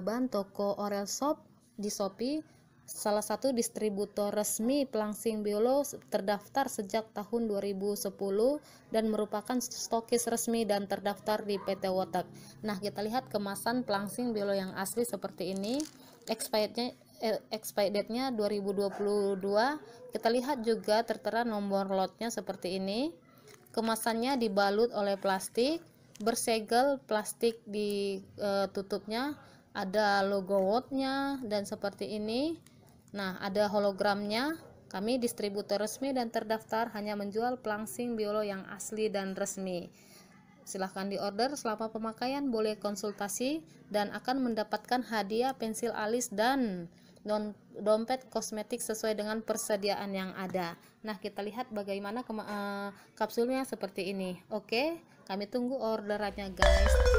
Saban, toko Orel Shop di Shopee, salah satu distributor resmi pelangsing Biolo, terdaftar sejak tahun 2010 dan merupakan stokis resmi dan terdaftar di PT Wotak. Nah, kita lihat kemasan pelangsing Biolo yang asli seperti ini. Expired date-nya 2022. Kita lihat juga tertera nomor lotnya seperti ini. Kemasannya dibalut oleh plastik, bersegel plastik di tutupnya, ada logo Wolt-nya dan seperti ini. Nah, ada hologramnya. Kami distributor resmi dan terdaftar, hanya menjual pelangsing Biolo yang asli dan resmi. Silahkan diorder. Selama pemakaian boleh konsultasi dan akan mendapatkan hadiah pensil alis dan dompet kosmetik sesuai dengan persediaan yang ada. Nah, kita lihat bagaimana kapsulnya seperti ini. Oke, kami tunggu orderannya guys.